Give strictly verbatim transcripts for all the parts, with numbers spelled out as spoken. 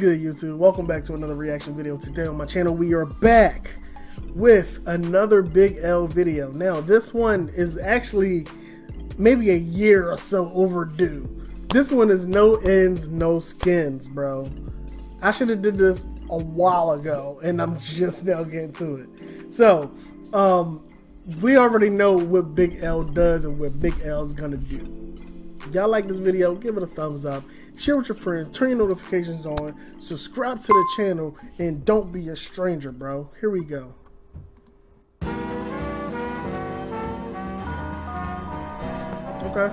good, YouTube? Welcome back to another reaction video. Today on my channel, we are back with another Big L video. Now, this one is actually maybe a year or so overdue. This one is no ends, no skins, bro. I should have did this a while ago, and I'm just now getting to it. So, um, we already know what Big L does and what Big L is gonna do. If y'all like this video, give it a thumbs up. Share with your friends, turn your notifications on, subscribe to the channel, and don't be a stranger, bro. Here we go. Okay.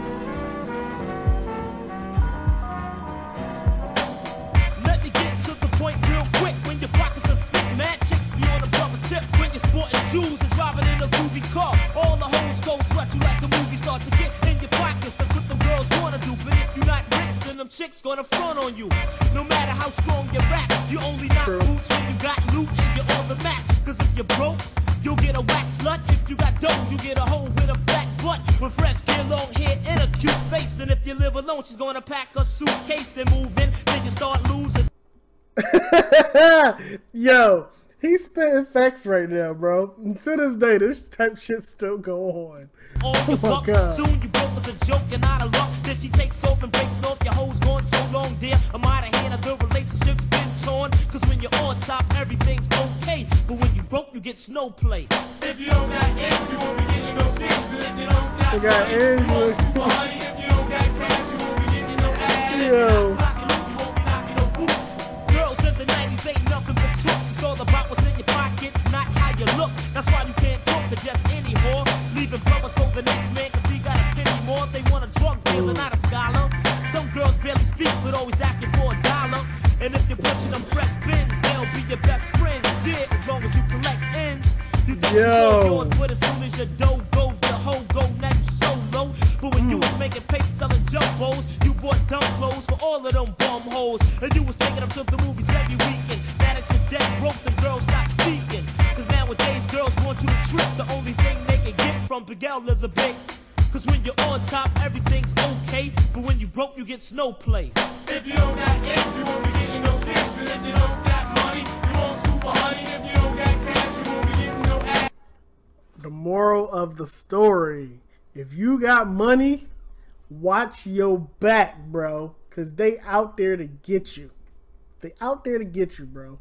Let me get to the point real quick. When your pockets are thick, mad chicks be on a proper tip. When you're sporting jewels and driving in a groovy car, all the hoes go sweat you like the movie start to get in your pockets. That's what the girls wanna do. But if you're not rich, then them chicks gonna front on you. No matter how strong you rap, you only knock True. boots when you got loot and you're on the map. Cause if you're broke, you'll get a whack slut. If you got dough, you get a hoe with a fat butt, with fresh gear, long hair, and a cute face. And if you live alone, she's gonna pack a suitcase and move in. Then you start losing. Yo, he's spitting facts right now, bro. And to this day, this type shit still go on. All your Oh bucks. God. Soon you broke was a joke and out of luck. Then she takes off and breaks off. Your hoes gone so long, dear. I'm out of hand, a good relationship's been torn. Cause when you're on top, everything's okay. But when you broke, you get snow play. If you don't got eggs, you won't be getting no sticks. And if you don't got You got money, eggs, you won't look. super honey. If you don't got cash, you won't be getting no ass. Yo. You won't be knocking no boots. Girls in the nineties ain't nothing but crooks. It's all about what's in your pockets, not how you look. That's why you can't talk to just any whore. Leaving brothers for the next man, cause he got a penny more. They want a drug dealer, not a scholar. Some girls barely speak, but always asking for a dollar. And if you're pushing them fresh bins, they'll be your best friends. Yeah, as long as you collect ends. You think she's all Yo. yours, but as soon as your dough go, your hoe go, now you so low. But when you was making paper selling jumbos, you bought dumb clothes for all of them bum hoes. And you was taking them to the movies every weekend. Now that you're dead broke, the girls stop speaking. Cause nowadays girls want you to trip. The only thing they can get from Big L is a big. Cause when you're on top, everything's okay. But when you broke, you get snow play. If you don't got eggs, you won't be getting no sticks. And if you don't got money, you won't super honey. If you don't got cash, you won't be getting no ass. The moral of the story: if you got money, watch your back, bro. Cause they out there to get you. They out there to get you, bro.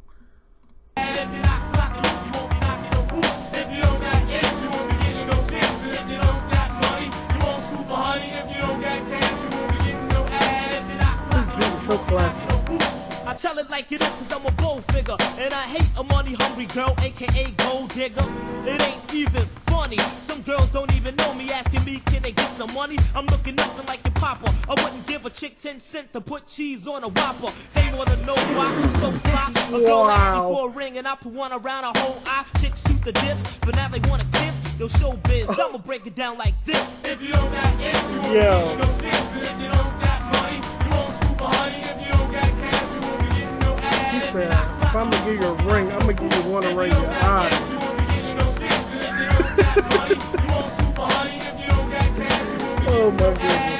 And if you're not clocking, you won't be knocking no boots. If you don't got eggs, you won't be getting no sticks. And if you don't got money, you won't scoop a honey. If you don't got cash, you won't be getting no ass. If you're not This clocking, beat is so classic. no boots. I tell it like it is cause I'm a gold figure. And I hate a money hungry girl, aka gold digger. It ain't even funny. Some girls don't even know me, asking me can they get some money. I'm looking nothing like your papa. I wouldn't give a chick ten cents to put cheese on a Whopper. They wanna know why I'm so fly. A girl Wow. asked me for a ring and I put one around her whole eye. Chicks shoot the disc, but now they wanna kiss. Yo, showbiz, I'ma break it down like this. If you don't got eggs, you won't be Yo. getting no sticks. And if you don't got money, you won't scoop a honey. If you don't got cash, you won't be getting no ass. He said, if I'm gonna give you a ring, I'm gonna give you one around your eyes. Oh my goodness.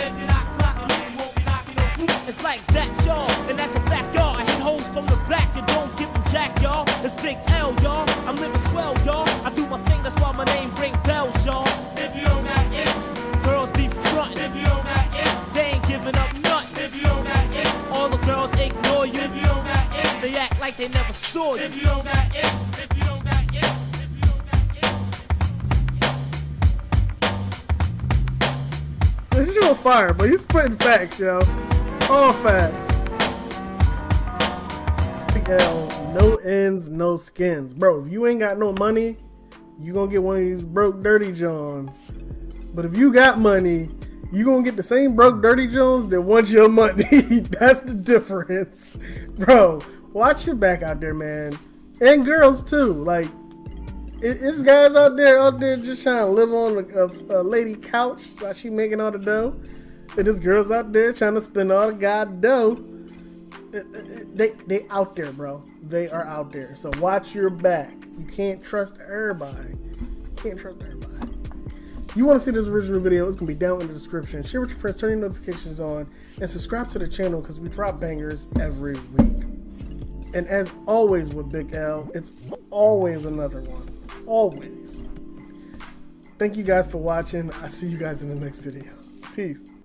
It's like that, y'all, and that's a fact, y'all. I hit hoes from the back and don't give them jack, y'all. It's Big L, y'all. I'm living swell, y'all. I do my thing, that's why my name ring bells, y'all. If you don't got it, girls be frontin'. If you don't got it, they ain't giving up nothing. If you don't got it, all the girls ignore you. If you don't got it, they act like they never saw you. If you don't got it, if you don't got it, if you don't got it. This is on fire, but he's spitting facts, yo. All facts. Big L, no ends, no skins. Bro, if you ain't got no money, you gonna get one of these broke dirty Johns. But if you got money, you gonna get the same broke dirty Jones that wants your money. That's the difference. Bro, watch your back out there, man. And girls too. Like, it, it's guys out there out there just trying to live on a, a, a lady couch while she making all the dough. And there's girls out there trying to spend all the god dough. They they out there, bro. They are out there. So watch your back. You can't trust everybody. You can't trust everybody. You want to see this original video, it's going to be down in the description. Share with your friends, turn your notifications on, and subscribe to the channel because we drop bangers every week. And as always with Big L, it's always another one. Always. Thank you guys for watching. I'll see you guys in the next video. Peace.